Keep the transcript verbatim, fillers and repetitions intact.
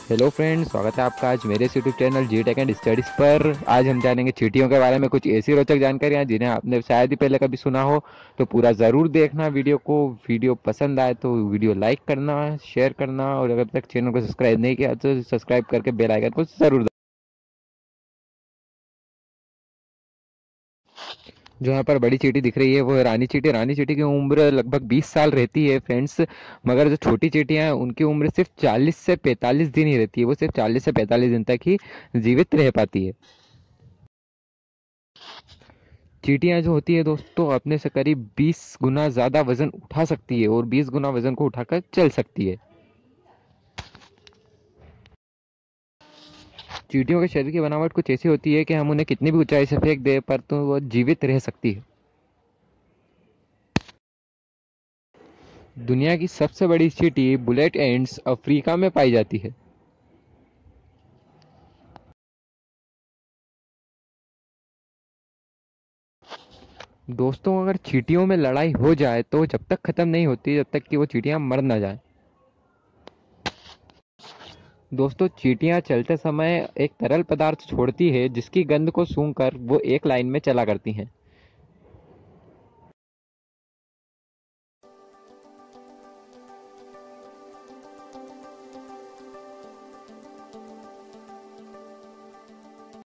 Hello friends, स्वागत है आपका आज मेरे YouTube channel G tech and studies पर। आज हम जानेंगे चींटियों के बारे में, कुछ ऐसी रोचक जानकारियां जिन्हें आपने शायद ही पहले कभी सुना हो। तो पूरा ज़रूर देखना वीडियो को। वीडियो पसंद आए तो वीडियो लाइक करना, शेयर करना, और अगर तक चैनल को सब्सक्राइब नहीं किया तो सब्सक्राइब करके बेल आइकन को ज़रूर। जो यहाँ पर बड़ी चींटी दिख रही है वो है रानी चींटी। रानी चींटी की उम्र लगभग बीस साल रहती है फ्रेंड्स। मगर जो छोटी चींटियाँ हैं उनकी उम्र सिर्फ चालीस से पैंतालीस दिन ही रहती है। वो सिर्फ चालीस से पैंतालीस दिन तक ही जीवित रह पाती है। चींटियाँ जो होती है दोस्तों, अपने से करीब बीस गुना ज़्यादा वजन उठा सकती है और बीस गुना वजन को उठाकर चल सकती है। चींटियों के शरीर की बनावट कुछ ऐसी होती है कि हम उन्हें कितनी भी ऊंचाई से फेंक दें पर तो वो जीवित रह सकती है। दुनिया की सबसे बड़ी चींटी बुलेट एंड्स अफ्रीका में पाई जाती है। दोस्तों, अगर चींटियों में लड़ाई हो जाए तो जब तक खत्म नहीं होती जब तक कि वो चींटियां मर ना जाए। दोस्तों, चींटियां चलते समय एक तरल पदार्थ छोड़ती है जिसकी गंध को सूंघकर वो एक लाइन में चला करती हैं।